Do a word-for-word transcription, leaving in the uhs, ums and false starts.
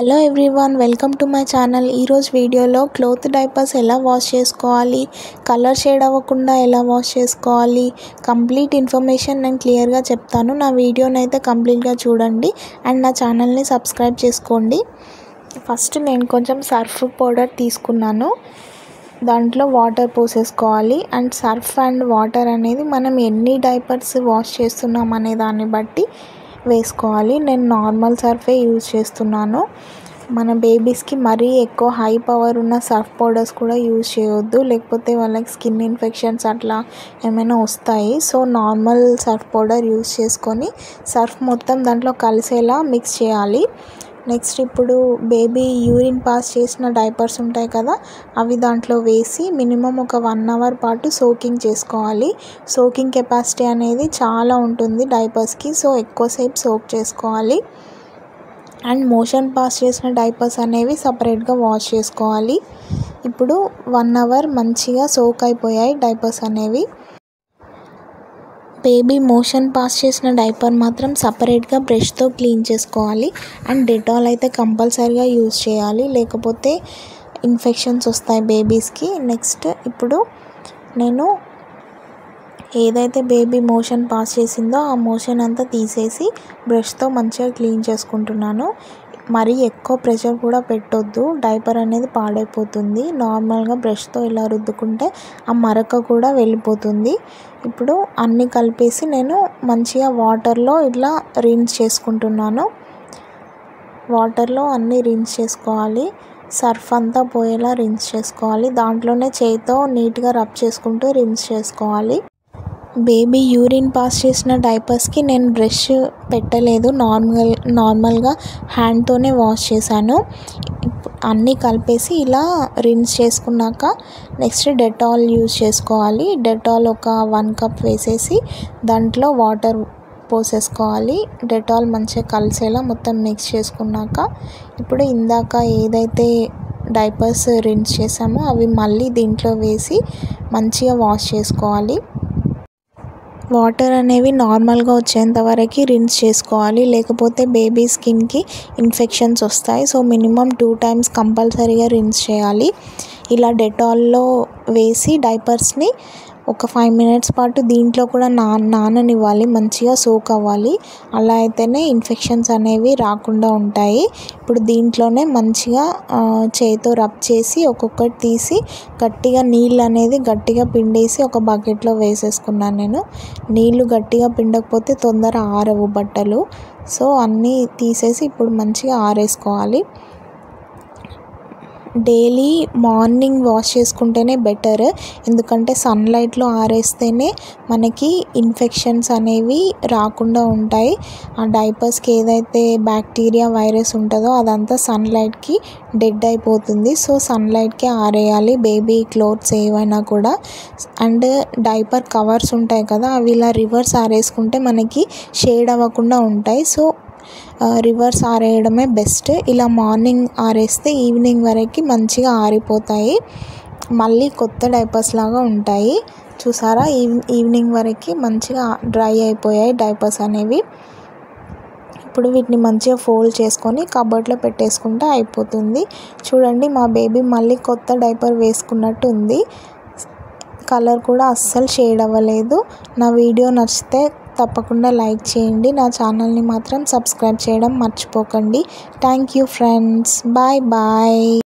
Hello everyone, welcome to my channel. ఈరోజు వీడియోలో cloth diapers ఎలా వాష్ చేసుకోవాలి, కలర్ షేడ్ అవ్వకుండా ఎలా వాష్ చేసుకోవాలి, కంప్లీట్ ఇన్ఫర్మేషన్ నేను క్లియర్గా చెప్తాను. నా వీడియోని అయితే కంప్లీట్గా చూడండి అండ్ నా ఛానల్ని సబ్స్క్రైబ్ చేసుకోండి. ఫస్ట్ నేను కొంచెం సర్ఫ్ పౌడర్ తీసుకున్నాను. దాంట్లో వాటర్ పోసేసుకోవాలి. అండ్ సర్ఫ్ అండ్ వాటర్ అనేది మనం ఎన్ని డైపర్స్ వాష్ చేస్తున్నాం అనే దాన్ని బట్టి వేసుకోవాలి. నేను నార్మల్ సర్ఫే యూజ్ చేస్తున్నాను. మన బేబీస్కి మరీ ఎక్కువ హై పవర్ ఉన్న సర్ఫ్ పౌడర్స్ కూడా యూజ్ చేయొద్దు, లేకపోతే వాళ్ళకి స్కిన్ ఇన్ఫెక్షన్స్ అట్లా ఏమైనా వస్తాయి. So normal surf powder use చేసుకొని సర్ఫ్ మొత్తం దాంట్లో కలిసేలా మిక్స్ చేయాలి. నెక్స్ట్ ఇప్పుడు బేబీ యూరిన్ పాస్ చేసిన డైపర్స్ ఉంటాయి కదా, అవి దాంట్లో వేసి మినిమం ఒక వన్ అవర్ పాటు సోకింగ్ చేసుకోవాలి. సోకింగ్ కెపాసిటీ అనేది చాలా ఉంటుంది డైపర్స్కి, సో ఎక్కువసేపు సోక్ చేసుకోవాలి. అండ్ మోషన్ పాస్ చేసిన డైపర్స్ అనేవి సపరేట్గా వాష్ చేసుకోవాలి. ఇప్పుడు వన్ అవర్ మంచిగా సోక్ అయిపోయాయి డైపర్స్ అనేవి. బేబీ మోషన్ పాస్ చేసిన డైపర్ మాత్రం సపరేట్గా బ్రష్తో క్లీన్ చేసుకోవాలి. అండ్ డెటాల్ అయితే కంపల్సరీగా యూజ్ చేయాలి, లేకపోతే ఇన్ఫెక్షన్స్ వస్తాయి బేబీస్కి. నెక్స్ట్ ఇప్పుడు నేను ఏదైతే బేబీ మోషన్ పాస్ చేసిందో ఆ మోషన్ అంతా తీసేసి బ్రష్తో మంచిగా క్లీన్ చేసుకుంటున్నాను. మరీ ఎక్కువ ప్రెషర్ కూడా పెట్టొద్దు, డైపర్ అనేది పాడైపోతుంది. నార్మల్గా బ్రష్తో ఇలా రుద్దుకుంటే ఆ మరక కూడా వెళ్ళిపోతుంది. ఇప్పుడు అన్నీ కలిపేసి నేను మంచిగా వాటర్లో ఇట్లా రిన్స్ చేసుకుంటున్నాను. వాటర్లో అన్నీ రిన్స్ చేసుకోవాలి. సర్ఫ్ అంతా పోయేలా రిన్స్ చేసుకోవాలి. దాంట్లోనే చేతితో నీట్గా రబ్ చేసుకుంటూ రిన్స్ చేసుకోవాలి. బేబీ యూరిన్ పాస్ చేసిన డైపర్స్కి నేను బ్రష్ పెట్టలేదు, నార్మల్ నార్మల్గా హ్యాండ్తోనే వాష్ చేశాను. అన్నీ కలిపేసి ఇలా రిన్స్ చేసుకున్నాక నెక్స్ట్ డెటాల్ యూజ్ చేసుకోవాలి. డెటాల్ ఒక వన్ కప్ వేసేసి దాంట్లో వాటర్ పోసేసుకోవాలి. డెటాల్ మంచిగా కలిసేలా మొత్తం మిక్స్ చేసుకున్నాక ఇప్పుడు ఇందాక ఏదైతే డైపర్స్ రిన్స్ చేసామో అవి మళ్ళీ దీంట్లో వేసి మంచిగా వాష్ చేసుకోవాలి. వాటర్ అనేవి నార్మల్గా వచ్చేంత వరకు రిన్స్ చేసుకోవాలి, లేకపోతే బేబీ స్కిన్కి ఇన్ఫెక్షన్స్ వస్తాయి. సో మినిమం టూ టైమ్స్ కంపల్సరీగా రిన్స్ చేయాలి. ఇలా డెటాల్లో వేసి డైపర్స్ని ఒక ఫైవ్ మినిట్స్ పాటు దీంట్లో కూడా నా నాననివ్వాలి, మంచిగా సోక్ అవ్వాలి. అలా అయితేనే ఇన్ఫెక్షన్స్ అనేవి రాకుండా ఉంటాయి. ఇప్పుడు దీంట్లోనే మంచిగా చేతితో రబ్ చేసి ఒక్కొక్కటి తీసి గట్టిగా నీళ్ళు అనేది గట్టిగా పిండేసి ఒక బకెట్లో వేసేసుకున్నాను నేను. నీళ్ళు గట్టిగా పిండకపోతే తొందర ఆరవు బట్టలు. సో అన్నీ తీసేసి ఇప్పుడు మంచిగా ఆరేసుకోవాలి. డైలీ మార్నింగ్ వాష్ చేసుకుంటేనే బెటర్, ఎందుకంటే సన్లైట్లో ఆరేస్తేనే మనకి ఇన్ఫెక్షన్స్ అనేవి రాకుండా ఉంటాయి. ఆ డైపర్స్కి ఏదైతే బ్యాక్టీరియా వైరస్ ఉంటుందో అదంతా సన్లైట్కి డెడ్ అయిపోతుంది. సో సన్లైట్కే ఆరేయాలి బేబీ క్లోత్స్ ఏవైనా కూడా. అండ్ డైపర్ కవర్స్ ఉంటాయి కదా, అవి ఇలా రివర్స్ ఆరేసుకుంటే మనకి షేడ్ అవ్వకుండా ఉంటాయి. సో రివర్స్ ఆరేయడమే బెస్ట్. ఇలా మార్నింగ్ ఆరేస్తే ఈవినింగ్ వరకు మంచిగా ఆరిపోతాయి, మళ్ళీ కొత్త డైపర్స్ లాగా ఉంటాయి. చూసారా, ఈవినింగ్ వరకు మంచిగా డ్రై అయిపోయాయి డైపర్స్ అనేవి. ఇప్పుడు వీటిని మంచిగా ఫోల్డ్ చేసుకొని కబోర్డ్లో పెట్టేసుకుంటే అయిపోతుంది. చూడండి, మా బేబీ మళ్ళీ కొత్త డైపర్ వేసుకున్నట్టు ఉంది. కలర్ కూడా అస్సలు షేడ్ అవ్వలేదు. నా వీడియో నచ్చితే తప్పకుండా లైక్ చేయండి. నా ఛానల్ని మాత్రం సబ్స్క్రైబ్ చేయడం మర్చిపోకండి. Thank you friends, bye bye.